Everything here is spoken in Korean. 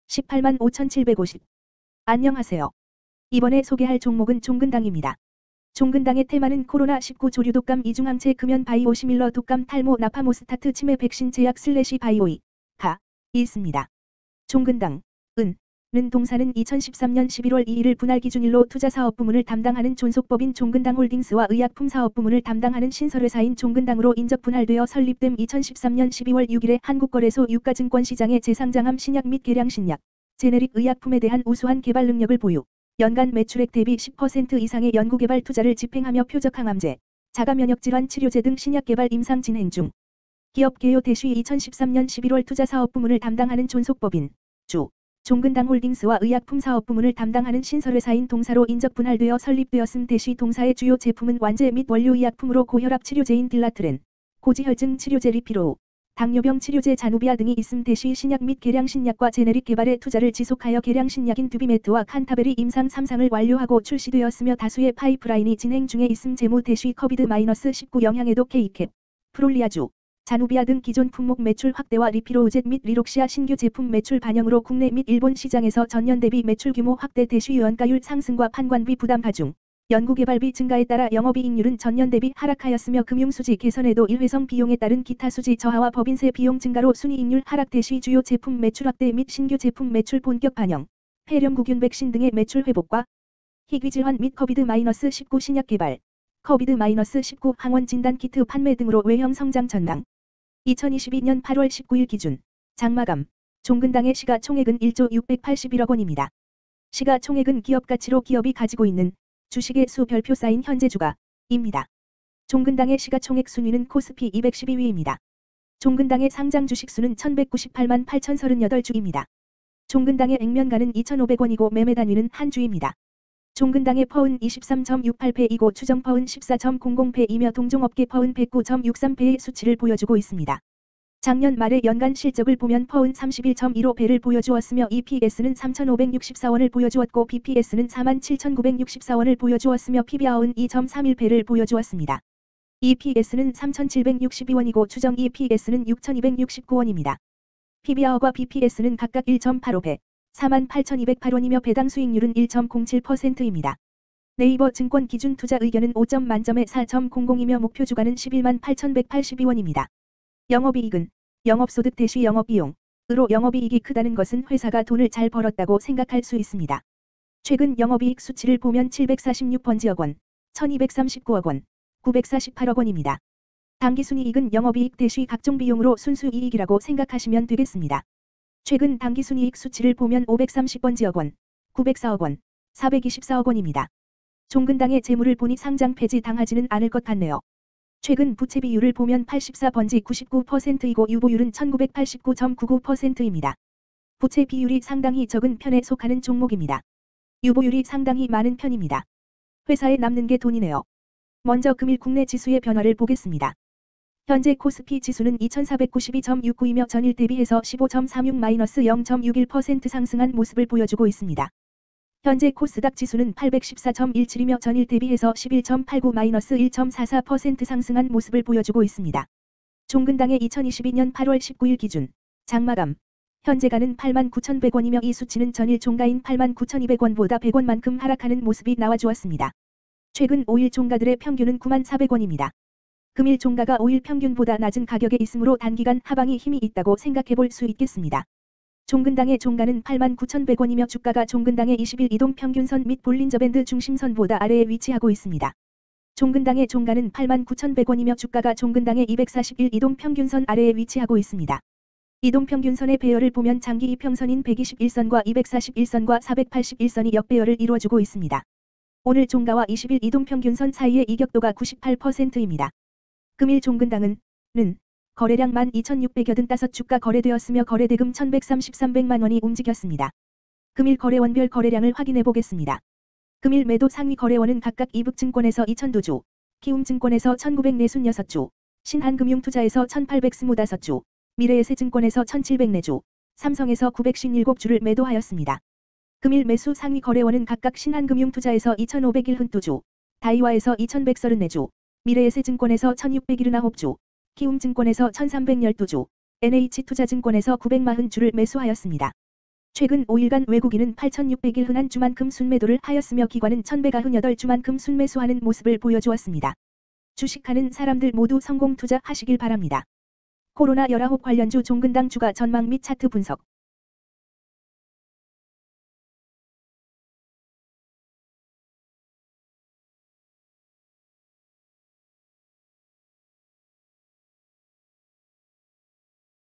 18만 5,750. 안녕하세요. 이번에 소개할 종목은 종근당입니다. 종근당의 테마는 코로나19 조류 독감 이중항체 금연 바이오 시밀러 독감 탈모 나파모스타트 치매 백신 제약 슬래시 바이오이 가 있습니다. 종근당 는 동사는 2013년 11월 2일을 분할 기준일로 투자사업 부문을 담당하는 존속법인 종근당홀딩스와 의약품 사업 부문을 담당하는 신설회사인 종근당으로 인적 분할되어 설립됨 2013년 12월 6일에 한국거래소 유가증권시장에 재상장함 신약 및 계량 신약, 제네릭 의약품에 대한 우수한 개발 능력을 보유, 연간 매출액 대비 10% 이상의 연구개발 투자를 집행하며 표적항암제, 자가면역질환 치료제 등 신약 개발 임상 진행 중. 기업 개요 대시 2013년 11월 투자사업 부문을 담당하는 존속법인 종근당홀딩스와 의약품 사업 부문을 담당하는 신설회사인 동사로 인적 분할되어 설립되었음. 대시 동사의 주요 제품은 완제 및 원료 의약품으로 고혈압 치료제인 딜라트렌, 고지혈증 치료제 리피로우, 당뇨병 치료제 자누비아 등이 있음. 대시 신약 및 계량 신약과 제네릭 개발에 투자를 지속하여 계량 신약인 듀비메트와 칸타베리 임상 3상을 완료하고 출시되었으며 다수의 파이프라인이 진행 중에 있음. 재무 대시 코비드-19 영향에도 K캡, 프롤리아주, 자누비아 등 기존 품목 매출 확대와 리피로우젯 및 리록시아 신규 제품 매출 반영으로 국내 및 일본 시장에서 전년 대비 매출 규모 확대. 대시 유언가율 상승과 판관비 부담 가중, 연구개발비 증가에 따라 영업이익률은 전년 대비 하락하였으며 금융수지 개선에도 일회성 비용에 따른 기타 수지 저하와 법인세 비용 증가로 순이익률 하락. 대시 주요 제품 매출 확대 및 신규 제품 매출 본격 반영, 폐렴구균 백신 등의 매출 회복과 희귀질환 및 코비드-19 신약 개발, 코비드-19 항원 진단 키트 판매 등으로 외형 성장 전망. 2022년 8월 19일 기준 장마감 종근당의 시가총액은 1조 681억 원입니다. 시가총액은 기업가치로 기업이 가지고 있는 주식의 수 별표 쌓인 현재 주가입니다. 종근당의 시가총액 순위는 코스피 212위입니다. 종근당의 상장 주식수는 1198만 8,038주입니다. 종근당의 액면가는 2,500원이고 매매 단위는 한 주입니다. 종근당의 퍼은 23.68배이고 추정 퍼은 14.00배이며 동종업계 퍼은 109.63배의 수치를 보여주고 있습니다. 작년 말의 연간 실적을 보면 퍼은 31.15배를 보여주었으며 EPS는 3,564원을 보여주었고 BPS는 47,964원을 보여주었으며 PBR은 2.31배를 보여주었습니다. EPS는 3,762원이고 추정 EPS는 6,269원입니다. PBR과 BPS는 각각 1.85배, 48,208원이며 배당 수익률은 1.07%입니다. 네이버 증권 기준 투자 의견은 5점 만점에 4.00이며 목표 주가는 11만 8,182원입니다. 영업이익은 영업소득 대시 영업비용으로 영업이익이 크다는 것은 회사가 돈을 잘 벌었다고 생각할 수 있습니다. 최근 영업이익 수치를 보면 746번지억 원, 1239억 원, 948억 원입니다. 당기순이익은 영업이익 대시 각종 비용으로 순수이익이라고 생각하시면 되겠습니다. 최근 당기순이익 수치를 보면 530번지억 원, 904억 원, 424억 원입니다. 종근당의 재물을 보니 상장 폐지 당하지는 않을 것 같네요. 최근 부채 비율을 보면 84번지 99%이고 유보율은 1989.99%입니다. 부채 비율이 상당히 적은 편에 속하는 종목입니다. 유보율이 상당히 많은 편입니다. 회사에 남는 게 돈이네요. 먼저 금일 국내 지수의 변화를 보겠습니다. 현재 코스피 지수는 2492.69이며 전일 대비해서 15.36-0.61% 상승한 모습을 보여주고 있습니다. 현재 코스닥 지수는 814.17이며 전일 대비해서 11.89-1.44% 상승한 모습을 보여주고 있습니다. 종근당의 2022년 8월 19일 기준 장마감 현재가는 89,100원이며 이 수치는 전일 종가인 89,200원보다 100원만큼 하락하는 모습이 나와주었습니다. 최근 5일 종가들의 평균은 94,000원입니다. 금일 종가가 5일 평균보다 낮은 가격에 있으므로 단기간 하방이 힘이 있다고 생각해 볼 수 있겠습니다. 종근당의 종가는 89,100원이며 주가가 종근당의 20일 이동 평균선 및 볼린저밴드 중심선보다 아래에 위치하고 있습니다. 종근당의 종가는 89,100원이며 주가가 종근당의 241 이동 평균선 아래에 위치하고 있습니다. 이동 평균선의 배열을 보면 장기 이평선인 121선과 241선과 481선이 역배열을 이루어주고 있습니다. 오늘 종가와 20일 이동 평균선 사이의 이격도가 98%입니다. 금일 종근당은 거래량 12,685주가 거래되었으며 거래대금 1,133백만 원이 움직였습니다. 금일 거래원별 거래량을 확인해 보겠습니다. 금일 매도 상위 거래원은 각각 이북증권에서 2,002주, 키움증권에서 1,946주, 신한금융투자에서 1,825주, 미래에셋증권에서 1,704주, 삼성에서 957주를 매도하였습니다. 금일 매수 상위 거래원은 각각 신한금융투자에서 2,501주, 다이와에서 2,134주, 미래에셋증권에서 1,679주, 키움증권에서 1,312주, NH투자증권에서 940주를 매수하였습니다. 최근 5일간 외국인은 8,600일 흔한 주만큼 순매도를 하였으며 기관은 1,198주만큼 순매수하는 모습을 보여주었습니다. 주식하는 사람들 모두 성공 투자하시길 바랍니다. 코로나19 관련주 종근당 주가 전망 및 차트 분석.